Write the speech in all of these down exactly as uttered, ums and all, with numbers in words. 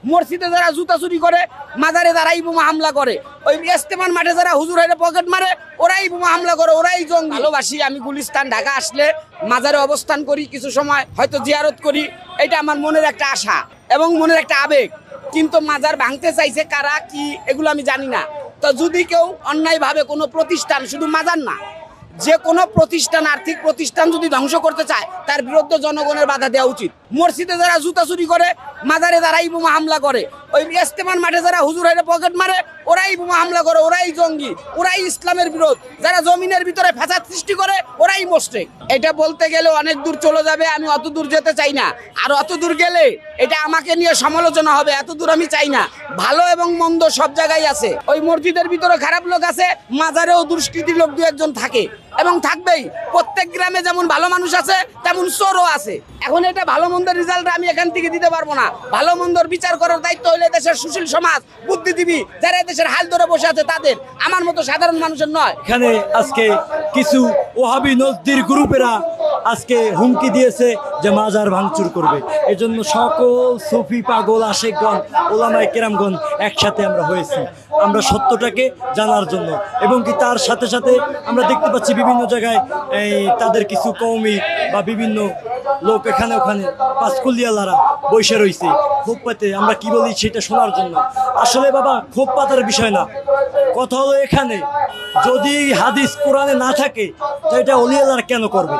মসজিদে যারা জুতা চুরি করে, মাজারে যারাই বোমা হামলা করে, ওই ইস্তেমার মাঠে যারা হুজুর হাইরে পকেট মারে ওরাই বোমা হামলা করে, ওরাই জঙ্গি। ভালোবাসি আমি গুলিস্তান ঢাকা আসলে মাজারে অবস্থান করি, কিছু সময় হয়তো জিয়ারত করি, এটা আমার মনের একটা আশা এবং মনের একটা আবেগ। কিন্তু মাজার ভাঙতে চাইছে কারা কি এগুলো আমি জানি না। তো যদি কেউ অন্যায়ভাবে কোনো প্রতিষ্ঠান, শুধু মাজার না, যে কোনো প্রতিষ্ঠান, আর্থিক প্রতিষ্ঠান যদি ধ্বংস করতে চায় তার বিরুদ্ধে জনগণের বাধা দেওয়া উচিত। মসজিদে যারা জুতা চুরি করে, মাজারে যারাই বোমা হামলা করে, ওই ইস্তেমার মাঠে যারা হুজুর হাইরে পকেট মারে ওরাই বোমা হামলা করে, ওরাই জঙ্গি, ওরাই ইসলামের বিরোধ। যারা জমিনের ভিতরে ফ্যাসাদ সৃষ্টি করে ওরাই মোশরিক। এটা বলতে গেলে অনেক দূর চলে যাবে, আমি অত দূর যেতে চাই না। আর অত দূর গেলে এটা আমাকে নিয়ে সমালোচনা হবে, এত দূর আমি চাই না। ভালো এবং মন্দ সব জায়গায় আছে। ওই মসজিদের ভিতরে খারাপ লোক আছে, মাজারেও দুষ্কৃতির লোক দু একজন থাকে এবং থাকবেই। প্রত্যেক গ্রামে যেমন ভালো মানুষ আছে তেমন চোরও আছে। এখন এটা ভালো মন্দের রেজাল্ট আমি এখান থেকে দিতে পারবো না। ভালো মন্দর বিচার করার দায়িত্ব হইলে দেশের সুশীল সমাজ, বুদ্ধিজীবী যারা দেশের হাল ধরে বসে আছে তাদের, আমার মতো সাধারণ মানুষের নয়। এখানে আজকে কিছু ওহাবি নজদির গ্রুপেরা আজকে হুমকি দিয়েছে যে মাজার ভাঙচুর করবে। এজন্য সকল সুফি পাগল আশেকগণ, ওলামায়ে কেরামগণ একসাথে আমরা হয়েছি আমরা সত্যটাকে জানার জন্য। এবং কি তার সাথে সাথে আমরা দেখতে পাচ্ছি বিভিন্ন জায়গায় এই তাদের কিছু কওমি বা বিভিন্ন লোক এখানে ওখানে পাঁচকুলিয়ালারা বসে রয়েছে ক্ষোভ পাতে। আমরা কি বলি সেটা শোনার জন্য। আসলে বাবা ক্ষোভ পাতার বিষয় না, কথা হলো এখানে যদি হাদিস কোরআনে না থাকে তো এটা অলিয়ালার কেন করবে,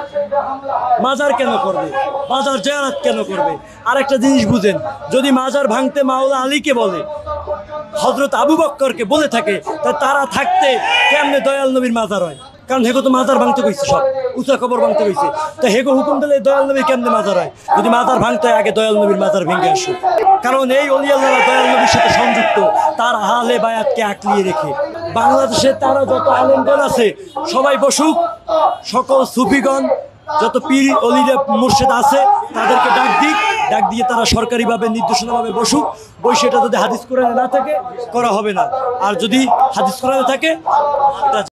মাজার কেন করবে, মাজার জিয়ারত কেন করবে? আর একটা জিনিস বুঝেন, যদি মাজার ভাঙতে মাওলা আলীকে বলে, হযরত আবু বকরকে বলে থাকে, তা তারা থাকতে কেমনে দয়াল নবীর মাজার হয়? কারণ হেগো তো মাজার ভাঙতে কইছে, সব উঁচা কবর ভাঙতে কইছে। তো হেগো হুকুম দিলে দয়াল নবীর কেমনে মাজার হয়? যদি মাজার ভাঙতে হয় আগে দয়াল নবীর মাজার ভেঙে আসো। কারণ এই অলিয়াল্লাহরা দয়াল নবীর সাথে সংযুক্ত, তার আহলে বায়াতকে আঁকলিয়ে রেখে। বাংলাদেশে তারা যত আলেমগণ আছে সবাই বসুক, সকল সুফিগণ যত পীর অলিরা মুর্শিদ আছে তাদেরকে ডাক দিক, ডাক দিয়ে তারা সরকারিভাবে নির্দেশনাভাবে বসুক। বই সেটা যদি হাদিস কোরআনে না থাকে করা হবে না, আর যদি হাদিস কোরআনে থাকে